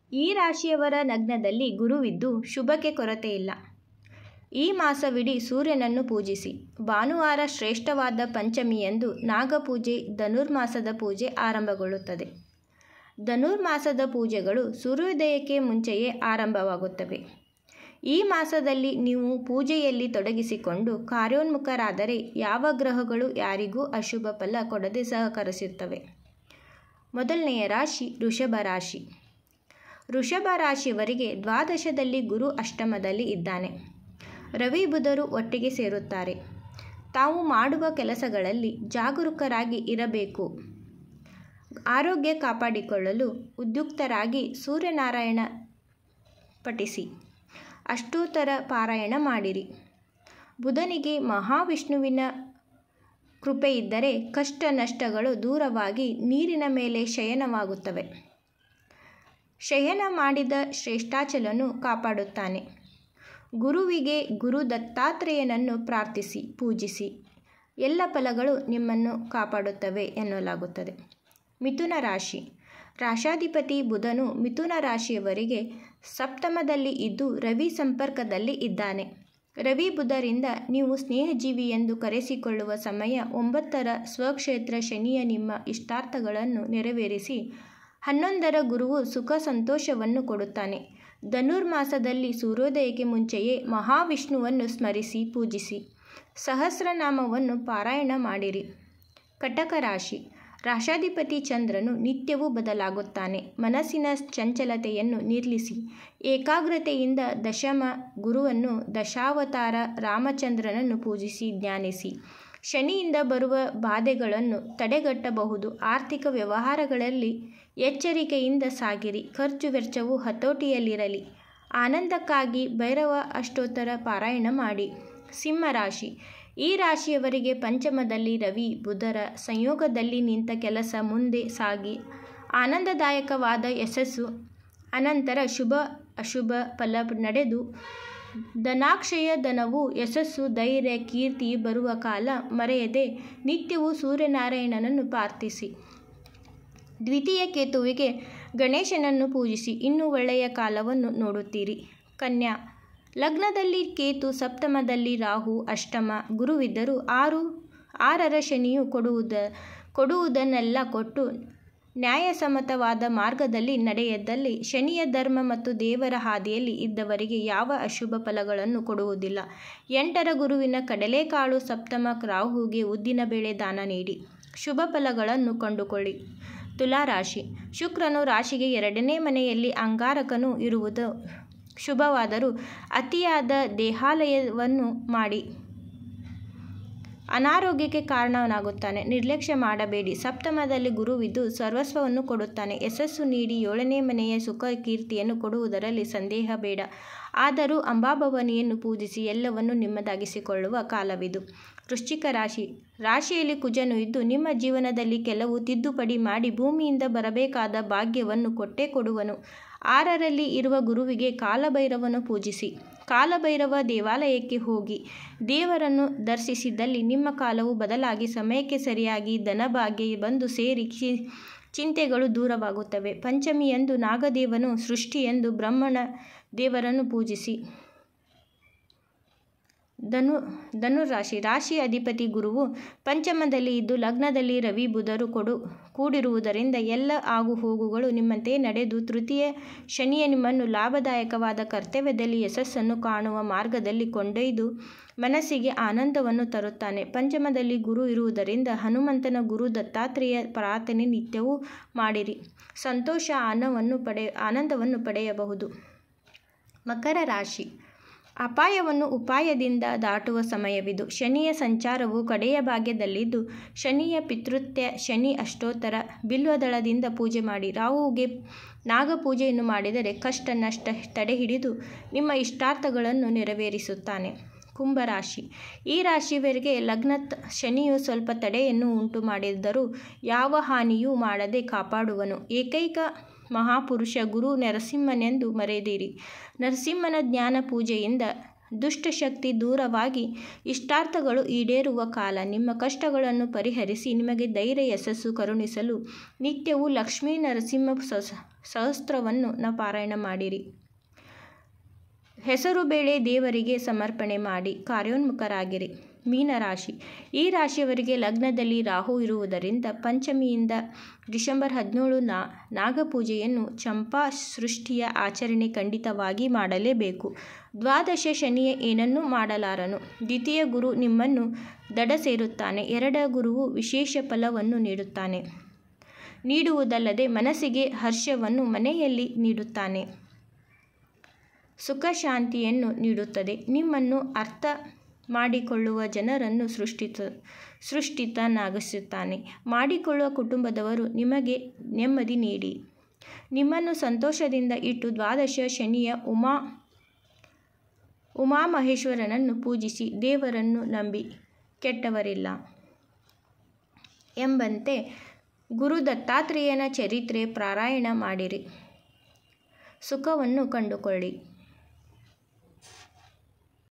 ಈ ರಾಶಿಯವರ ಲಗ್ನದಲ್ಲಿ ಗುರುವಿದ್ದು ಶುಭಕ್ಕೆ ಕೊರತೆಯಿಲ್ಲ. ಈ ಮಾಸವಿಡೀ ಸೂರ್ಯನನ್ನು ಪೂಜಿಸಿ. ಭಾನುವಾರ ಶ್ರೇಷ್ಠವಾದ ಪಂಚಮಿಯಂದು ನಾಗಪೂಜೆ ಧನುರ್ಮಾಸದ ಪೂಜೆ ಆರಂಭಗೊಳ್ಳುತ್ತದೆ. ಧನುರ್ಮಾಸದ ಪೂಜೆಗಳು ಸೂರ್ಯೋದಯಕ್ಕೆ ಮುಂಚೆಯೇ ಆರಂಭವಾಗುತ್ತವೆ. ಈ ಮಾಸದಲ್ಲಿ ನೀವು ಪೂಜೆಯಲ್ಲಿ ತೊಡಗಿಸಿಕೊಂಡು ಕಾರ್ಯೋನ್ಮುಖರಾದರೆ ಯಾವ ಗ್ರಹಗಳು ಯಾರಿಗೂ ಅಶುಭ ಫಲ ಕೊಡದೆ ಸಹಕರಿಸುತ್ತವೆ. ಮೊದಲನೆಯ ರಾಶಿ ವೃಷಭ ರಾಶಿ. ವೃಷಭ ರಾಶಿಯವರಿಗೆ ದ್ವಾದಶದಲ್ಲಿ ಗುರು ಅಷ್ಟಮದಲ್ಲಿ ಇದ್ದಾನೆ. ರವಿ ಬುಧರು ಒಟ್ಟಿಗೆ ಸೇರುತ್ತಾರೆ. ತಾವು ಮಾಡುವ ಕೆಲಸಗಳಲ್ಲಿ ಜಾಗರೂಕರಾಗಿ ಇರಬೇಕು. ಆರೋಗ್ಯ ಕಾಪಾಡಿಕೊಳ್ಳಲು ಉದ್ಯುಕ್ತರಾಗಿ ಸೂರ್ಯನಾರಾಯಣ ಪಠಿಸಿ. ಅಷ್ಟೋತ್ತರ ಪಾರಾಯಣ ಮಾಡಿರಿ. ಬುಧನಿಗೆ ಮಹಾವಿಷ್ಣುವಿನ ಕೃಪೆಯಿದ್ದರೆ ಕಷ್ಟ ನಷ್ಟಗಳು ದೂರವಾಗಿ ನೀರಿನ ಮೇಲೆ ಶಯನವಾಗುತ್ತವೆ. ಶಯನ ಮಾಡಿದ ಶ್ರೇಷ್ಠಾಚಲನು ಕಾಪಾಡುತ್ತಾನೆ. ಗುರುವಿಗೆ ಗುರು ದತ್ತಾತ್ರೇಯನನ್ನು ಪ್ರಾರ್ಥಿಸಿ ಪೂಜಿಸಿ. ಎಲ್ಲ ಫಲಗಳು ನಿಮ್ಮನ್ನು ಕಾಪಾಡುತ್ತವೆ ಎನ್ನಲಾಗುತ್ತದೆ. ಮಿಥುನ ರಾಶಿ. ರಾಶಾಧಿಪತಿ ಬುಧನು ಮಿಥುನ ರಾಶಿಯವರಿಗೆ ಸಪ್ತಮದಲ್ಲಿ ಇದ್ದು ರವಿ ಸಂಪರ್ಕದಲ್ಲಿ ಇದ್ದಾನೆ. ರವಿ ಬುಧರಿಂದ ನೀವು ಸ್ನೇಹಜೀವಿ ಎಂದು ಕರೆಸಿಕೊಳ್ಳುವ ಸಮಯ 9ರ ಸ್ವಕ್ಷೇತ್ರ ಶನಿಯ ನಿಮ್ಮ ಇಷ್ಟಾರ್ಥಗಳನ್ನು ನೆರವೇರಿಸಿ 11ರ ಗುರುವು ಸುಖ ಸಂತೋಷವನ್ನು ಕೊಡುತ್ತಾನೆ. ಧನುರ್ಮಾಸದಲ್ಲಿ ಸೂರ್ಯೋದಯಕ್ಕೆ ಮುಂಚೆಯೇ ಮಹಾವಿಷ್ಣುವನ್ನು ಸ್ಮರಿಸಿ ಪೂಜಿಸಿ. ಸಹಸ್ರನಾಮವನ್ನು ಪಾರಾಯಣ ಮಾಡಿರಿ. ಕಟಕ ರಾಶಿ. ರಾಶಾಧಿಪತಿ ಚಂದ್ರನು ನಿತ್ಯವೂ ಬದಲಾಗುತ್ತಾನೆ. ಮನಸ್ಸಿನ ಚಂಚಲತೆಯನ್ನು ನಿಲ್ಲಿಸಿ ಏಕಾಗ್ರತೆಯಿಂದ ದಶಮ ಗುರುವನ್ನು ದಶಾವತಾರ ರಾಮಚಂದ್ರನನ್ನು ಪೂಜಿಸಿ ಧ್ಯಾನಿಸಿ. ಶನಿಯಿಂದ ಬರುವ ಬಾಧೆಗಳನ್ನು ತಡೆಗಟ್ಟಬಹುದು. ಆರ್ಥಿಕ ವ್ಯವಹಾರಗಳಲ್ಲಿ ಎಚ್ಚರಿಕೆಯಿಂದ ಸಾಗಿರಿ. ಖರ್ಚು ವೆಚ್ಚವು ಹತೋಟಿಯಲ್ಲಿರಲಿ. ಆನಂದಕ್ಕಾಗಿ ಭೈರವ ಅಷ್ಟೋತ್ತರ ಪಾರಾಯಣ ಮಾಡಿ. ಸಿಂಹರಾಶಿ. ಈ ರಾಶಿಯವರಿಗೆ ಪಂಚಮದಲ್ಲಿ ರವಿ ಬುಧರ ಸಂಯೋಗದಲ್ಲಿ ನಿಂತ ಕೆಲಸ ಮುಂದೆ ಸಾಗಿ ಆನಂದದಾಯಕವಾದ ಯಶಸ್ಸು, ಅನಂತರ ಶುಭ ಅಶುಭ ಫಲ ನಡೆದು ಧನಾಕ್ಷಯ ಧನವು ಯಶಸ್ಸು ಧೈರ್ಯ ಕೀರ್ತಿ ಬರುವ ಕಾಲ ಮರೆಯದೆ ನಿತ್ಯವೂ ಸೂರ್ಯನಾರಾಯಣನನ್ನು ಪ್ರಾರ್ಥಿಸಿ. ದ್ವಿತೀಯ ಕೇತುವಿಗೆ ಗಣೇಶನನ್ನು ಪೂಜಿಸಿ. ಇನ್ನೂ ಒಳ್ಳೆಯ ಕಾಲವನ್ನು ನೋಡುತ್ತೀರಿ. ಕನ್ಯಾ. ಲಗ್ನದಲ್ಲಿ ಕೇತು, ಸಪ್ತಮದಲ್ಲಿ ರಾಹು, ಅಷ್ಟಮ ಗುರುವಿದ್ದರೂ 6ರ ಶನಿಯು ಕೊಡುವುದನ್ನೆಲ್ಲ ಕೊಟ್ಟು ನ್ಯಾಯಸಮ್ಮತವಾದ ಮಾರ್ಗದಲ್ಲಿ ನಡೆಯದಲ್ಲಿ ಶನಿಯ ಧರ್ಮ ಮತ್ತು ದೇವರ ಹಾದಿಯಲ್ಲಿ ಇದ್ದವರಿಗೆ ಯಾವ ಅಶುಭ ಫಲಗಳನ್ನು ಕೊಡುವುದಿಲ್ಲ. 8ರ ಗುರುವಿನ ಕಡಲೆಕಾಳು, ಸಪ್ತಮ ರಾಹುಗೆ ಉದ್ದಿನಬೇಳೆ ದಾನ ನೀಡಿ ಶುಭ ಫಲಗಳನ್ನು ಕಂಡುಕೊಳ್ಳಿ. ತುಲಾರಾಶಿ. ಶುಕ್ರನು ರಾಶಿಗೆ 2ನೇ ಮನೆಯಲ್ಲಿ ಅಂಗಾರಕನು ಇರುವುದು ಶುಭವಾದರೂ ಅತಿಯಾದ ದೇಹಾಲಯವನ್ನು ಮಾಡಿ ಅನಾರೋಗ್ಯಕ್ಕೆ ಕಾರಣನಾಗುತ್ತಾನೆ. ನಿರ್ಲಕ್ಷ್ಯ ಮಾಡಬೇಡಿ. ಸಪ್ತಮದಲ್ಲಿ ಗುರುವಿದ್ದು ಸರ್ವಸ್ವವನ್ನು ಕೊಡುತ್ತಾನೆ. ಯಶಸ್ಸು ನೀಡಿ 7ನೇ ಮನೆಯ ಸುಖ ಕೀರ್ತಿಯನ್ನು ಕೊಡುವುದರಲ್ಲಿ ಸಂದೇಹ ಬೇಡ. ಆದರೂ ಅಂಬಾಭವಾನಿಯನ್ನು ಪೂಜಿಸಿ ಎಲ್ಲವನ್ನು ನಿಮ್ಮದಾಗಿಸಿಕೊಳ್ಳುವ ಕಾಲವಿದು. ವೃಶ್ಚಿಕ ರಾಶಿ. ರಾಶಿಯಲ್ಲಿ ಕುಜನು ಇದ್ದು ನಿಮ್ಮ ಜೀವನದಲ್ಲಿ ಕೆಲವು ತಿದ್ದುಪಡಿ ಮಾಡಿ ಭೂಮಿಯಿಂದ ಬರಬೇಕಾದ ಭಾಗ್ಯವನ್ನು ಕೊಟ್ಟೇ ಕೊಡುವನು. 6ರಲ್ಲಿ ಇರುವ ಗುರುವಿಗೆ ಕಾಲಭೈರವನು ಪೂಜಿಸಿ. ಕಾಲಭೈರವ ದೇವಾಲಯಕ್ಕೆ ಹೋಗಿ ದೇವರನ್ನು ದರ್ಶಿಸಿದಲ್ಲಿ ನಿಮ್ಮ ಕಾಲವು ಬದಲಾಗಿ ಸಮಯಕ್ಕೆ ಸರಿಯಾಗಿ ಧನಭಾಗ್ಯ ಬಂದು ಸೇರಿ ಚಿಂತೆಗಳು ದೂರವಾಗುತ್ತವೆ. ಪಂಚಮಿಯಂದು ನಾಗದೇವನು, ಸೃಷ್ಟಿಯಂದು ಬ್ರಹ್ಮಣ ದೇವರನ್ನು ಪೂಜಿಸಿ. ಧನುರಾಶಿ. ರಾಶಿಯ ಅಧಿಪತಿ ಗುರುವು ಪಂಚಮದಲ್ಲಿ ಇದ್ದು ಲಗ್ನದಲ್ಲಿ ರವಿ ಬುಧರು ಕೂಡಿರುವುದರಿಂದ ಎಲ್ಲ ಆಗು ಹೋಗುಗಳು ನಿಮ್ಮಂತೆಯೇ ನಡೆದು ತೃತೀಯ ಶನಿಯ ನಿಮ್ಮನ್ನು ಲಾಭದಾಯಕವಾದ ಕರ್ತವ್ಯದಲ್ಲಿ ಯಶಸ್ಸನ್ನು ಕಾಣುವ ಮಾರ್ಗದಲ್ಲಿ ಕೊಂಡೊಯ್ದು ಮನಸ್ಸಿಗೆ ಆನಂದವನ್ನು ತರುತ್ತಾನೆ. ಪಂಚಮದಲ್ಲಿ ಗುರು ಇರುವುದರಿಂದ ಹನುಮಂತನ ಗುರು ದತ್ತಾತ್ರೇಯ ಪ್ರಾರ್ಥನೆ ನಿತ್ಯವೂ ಮಾಡಿರಿ. ಸಂತೋಷ ಆನಂದವನ್ನು ಪಡೆಯಬಹುದು. ಮಕರ ರಾಶಿ. ಅಪಾಯವನ್ನು ಉಪಾಯದಿಂದ ದಾಟುವ ಸಮಯವಿದು. ಶನಿಯ ಸಂಚಾರವು ಕಡೆಯ ಭಾಗ್ಯದಲ್ಲಿದ್ದು ಶನಿಯ ಪಿತೃತ್ಯ ಶನಿ ಅಷ್ಟೋತ್ತರ ಬಿಲ್ವದಳದಿಂದ ಪೂಜೆ ಮಾಡಿ. ರಾಹುವಿಗೆ ನಾಗಪೂಜೆಯನ್ನು ಮಾಡಿದರೆ ಕಷ್ಟ ನಷ್ಟ ತಡೆಹಿಡಿದು ನಿಮ್ಮ ಇಷ್ಟಾರ್ಥಗಳನ್ನು ನೆರವೇರಿಸುತ್ತಾನೆ. ಕುಂಭರಾಶಿ. ಈ ರಾಶಿಯವರಿಗೆ ಲಗ್ನ ಶನಿಯು ಸ್ವಲ್ಪ ತಡೆಯನ್ನು ಉಂಟು ಮಾಡಿದ್ದರೂ ಯಾವ ಹಾನಿಯೂ ಮಾಡದೆ ಕಾಪಾಡುವನು. ಏಕೈಕ ಮಹಾಪುರುಷ ಗುರು ನರಸಿಂಹನೆಂದು ಮರೆದಿರಿ. ನರಸಿಂಹನ ಜ್ಞಾನ ಪೂಜೆಯಿಂದ ದುಷ್ಟಶಕ್ತಿ ದೂರವಾಗಿ ಇಷ್ಟಾರ್ಥಗಳು ಈಡೇರುವ ಕಾಲ. ನಿಮ್ಮ ಕಷ್ಟಗಳನ್ನು ಪರಿಹರಿಸಿ ನಿಮಗೆ ಧೈರ್ಯ ಯಶಸ್ಸು ಕರುಣಿಸಲು ನಿತ್ಯವೂ ಲಕ್ಷ್ಮೀ ನರಸಿಂಹ ಸಹಸ್ರವನ್ನು ಪಾರಾಯಣ ಮಾಡಿರಿ. ಹೆಸರು ಬೇಳೆ ದೇವರಿಗೆ ಸಮರ್ಪಣೆ ಮಾಡಿ ಕಾರ್ಯೋನ್ಮುಖರಾಗಿರಿ. ಮೀನರಾಶಿ. ಈ ರಾಶಿಯವರಿಗೆ ಲಗ್ನದಲ್ಲಿ ರಾಹು ಇರುವುದರಿಂದ ಪಂಚಮಿಯಿಂದ ಡಿಸೆಂಬರ್ 17 ನಾಗಪೂಜೆಯನ್ನು ಚಂಪಾ ಸೃಷ್ಟಿಯ ಆಚರಣೆ ಖಂಡಿತವಾಗಿ ಮಾಡಲೇಬೇಕು. ದ್ವಾದಶ ಶನಿಯ ಏನನ್ನೂ ಮಾಡಲಾರನು. ದ್ವಿತೀಯ ಗುರು ನಿಮ್ಮನ್ನು ದಡ ಸೇರುತ್ತಾನೆ. ಎರಡನೇ ಗುರುವು ವಿಶೇಷ ಫಲವನ್ನು ನೀಡುವುದಲ್ಲದೆ ಮನಸ್ಸಿಗೆ ಹರ್ಷವನ್ನು ಮನೆಯಲ್ಲಿ ನೀಡುತ್ತಾನೆ. ಸುಖ ಶಾಂತಿಯನ್ನು ನೀಡುತ್ತದೆ. ನಿಮ್ಮನ್ನು ಅರ್ಥ ಮಾಡಿಕೊಳ್ಳುವ ಜನರನ್ನು ಸೃಷ್ಟಿತನಾಗಿಸುತ್ತಾನೆ. ಮಾಡಿಕೊಳ್ಳುವ ಕುಟುಂಬದವರು ನಿಮಗೆ ನೆಮ್ಮದಿ ನೀಡಿ ನಿಮ್ಮನ್ನು ಸಂತೋಷದಿಂದ ಇಟ್ಟು ದ್ವಾದಶ ಶನಿಯ ಉಮಾಮಹೇಶ್ವರನನ್ನು ಪೂಜಿಸಿ ದೇವರನ್ನು ನಂಬಿ ಕೆಟ್ಟವರಿಲ್ಲ ಎಂಬಂತೆ ಗುರು ದತ್ತಾತ್ರೇಯನ ಚರಿತ್ರೆ ಪಾರಾಯಣ ಮಾಡಿರಿ. ಸುಖವನ್ನು ಕಂಡುಕೊಳ್ಳಿ.